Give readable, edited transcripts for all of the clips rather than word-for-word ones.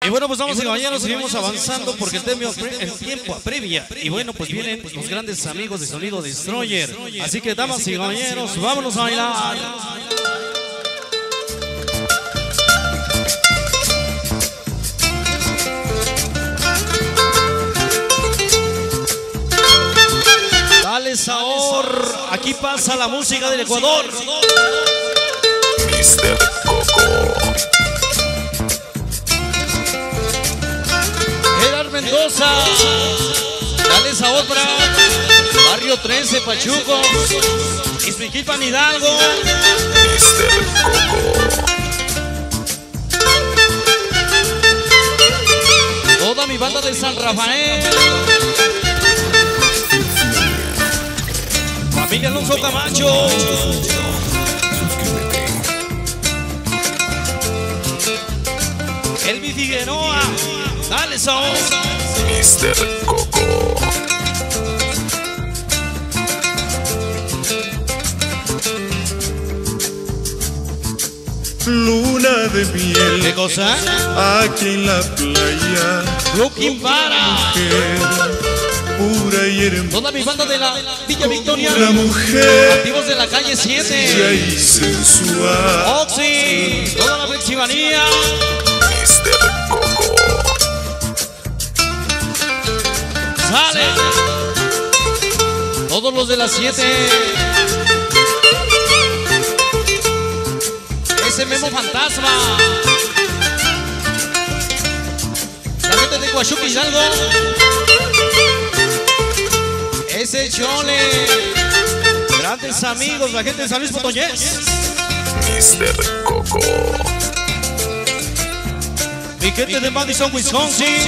Y bueno, pues vamos, caballeros, seguimos avanzando porque el tiempo apremia. Y bueno, pues vienen los grandes amigos de Sonido Destroyer. Así que, damas y caballeros, vámonos a bailar. Dale sabor, aquí pasa la música del Ecuador. Mr. Coco. Gerard Mendoza, dale sabor para Barrio 13, Pachuco, Izmiquilpan, Hidalgo. Mr. Coco. Toda mi banda de San Rafael. Familia Alonso Camacho. Elvi Figueroa, dale sabor. Mr. Coco. Luna de miel. ¿Qué cosa? Aquí en la playa. Looking para Mujer pura y hermosa. toda mi banda de la Villa Victoria. Una mujer Activos de la calle bella 7. y sensual. Oxy, toda la flexibanía. Mr. Coco. Sale. Todos los de las 7. Ese Memo Fantasma. La gente de Huachuca, Hidalgo. Ese Chole. Grandes amigos, la gente de San Luis Potosí. Mr. Coco. Mi gente de Madison, Wisconsin.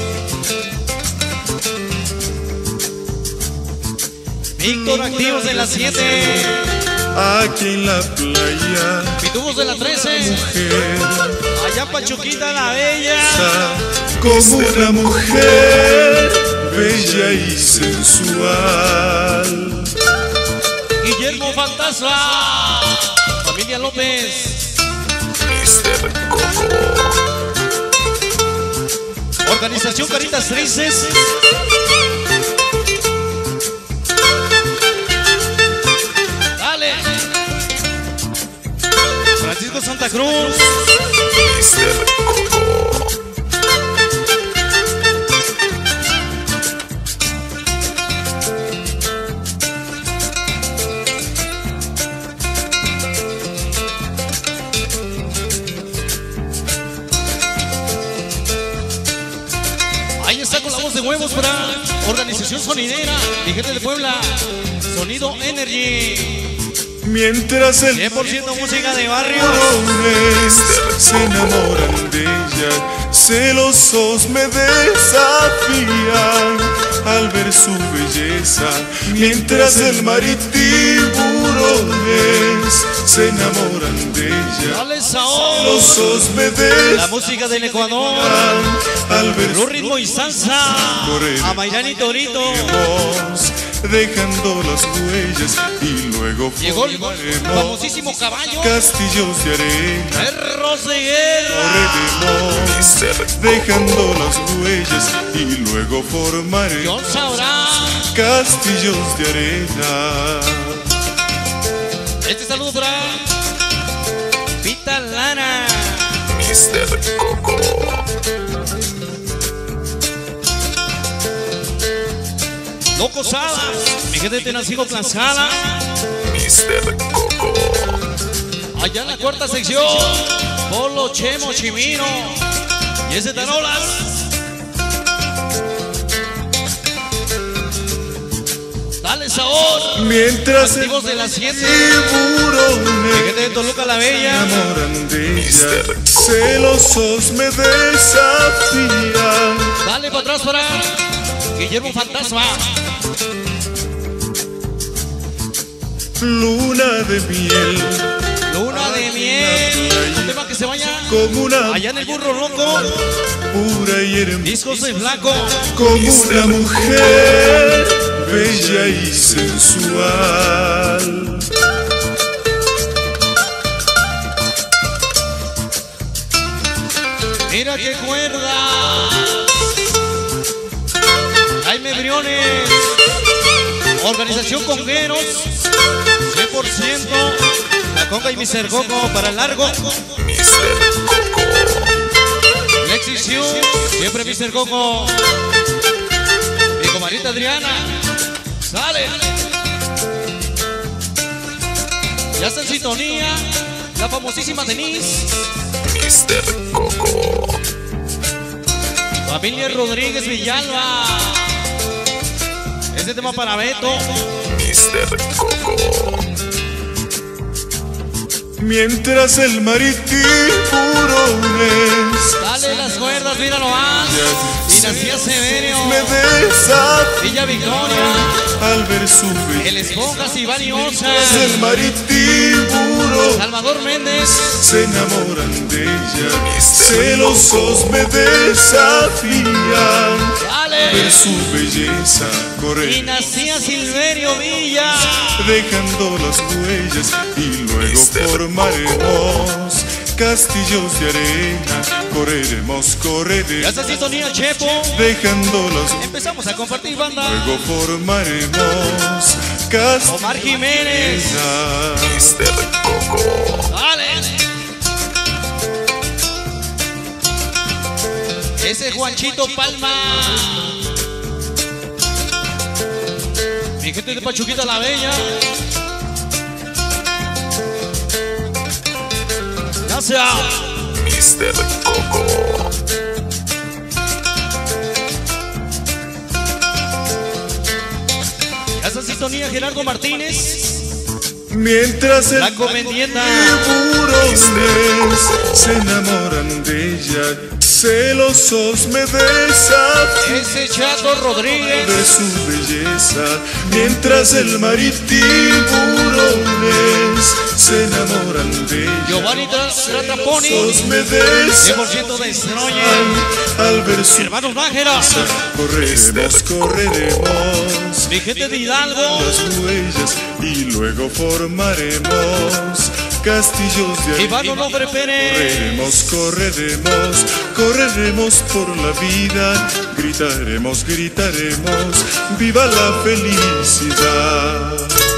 Víctor, activos de las 7. Aquí en la playa. Pitubos de la 13. Mujer Allá Pachuquita la Bella. como una mujer bella y sensual. Guillermo Fantasma. Familia López. Mr. Coco. Organización Caritas Tristes. Dale. Francisco Santa Cruz. Mr. Coco. Ahí está con la voz de huevos para Organización Sonidera. Mi gente de Puebla. Sonido Energy. Mientras el 100% música de barrio. varones se enamoran de ella, celosos me desafían al ver su belleza. Mientras el mar y tiburones se enamoran de ella, Dale sabor. celosos me La música del Ecuador. desafían al ver Blue su Ritmo y Salsa. A Mayrán y Torito. voz, dejando las huellas y luego Llegó el formaremos famosísimo caballo. castillos de arena. Perros de guerra. Correremos, dejando las huellas y luego formaremos John sabrá. castillos de arena. Este saludo para Pita Lara. Mr. Coco. Loco Salas. Mi gente de Tenancingo, Tlaxcala. Mr. Coco. Allá en la cuarta sección. Polo, Chemo, Chimino. Y ese Tarolas. Dale sabor. Mientras el Activos de las 7. Mi tiburones gente de Toluca la se Bella. enamoran de ella, Mr. celosos me desafían. Dale para atrás para Guillermo Fantasma. Luna de miel, Luna de miel. Un tema que se vaya como una allá en el Burro Loco. pura y hermosa, Discos de Flaco. como una mujer bella y sensual. Mira Mira qué cuerda. Jaime Briones. Organización Congueros. 100%. La Conga y Mr. Coco para el largo. Mr. Coco. Lexi Siu. Siempre Mr. Coco. Mi comadrita Adriana. Sale. Ya está en sintonía la famosísima Denise. Mr. Coco. Familia Rodríguez Villalba. Este tema para Beto. Mr. Coco. Mientras el maritiburones Dale las cuerdas, mira nomás. Dinastía Severio. me desafían Villa Victoria. al ver su El belleza. Esponjas y Bani Ocha. El maritiburón Salvador Méndez. se enamoran de ella, celosos me desafían ver Dale. su belleza correr, Dinastía Silverio Villa. dejando las huellas y luego formaremos castillos de arena, correremos, Ya correremos, está en sintonía Chepo. dejando las Empezamos a compartir banda. luego formaremos castillos Omar Jiménez. Mr. Coco. Dale. Ese es Juanchito Palma. Mi gente de Pachuquita la Bella. Gracias. Mr. Coco. Ya está en sintonía Gerardo Martínez. Mientras el La Comendieta. tiburones se enamoran de ella, celosos me desafían Ese Chato Rodríguez. de su belleza. Mientras el maritiburones se enamoran de ella, Giovanni Trataponi. celosos me 100% de desafían Destroyer. al ver su Hermanos Nájera. correremos, correremos Mi gente de Hidalgo. las huellas y luego formaremos castillos de Iván Onofre Pérez. correremos, correremos, correremos por la vida, gritaremos, gritaremos, viva la felicidad.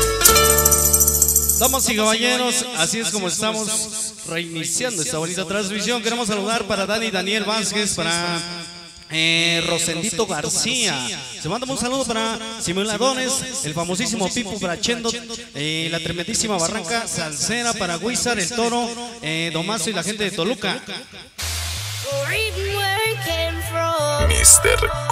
Damas y caballeros, así es como estamos reiniciando esta bonita transmisión. Queremos saludar para Dani Daniel Vázquez, para Rosendito García. Se manda un saludo para Simuladores, el famosísimo Pipo Brachendo, la tremendísima Barranca Salsera, para Huizar, el Toro, Domazo y la gente de Toluca. Mr.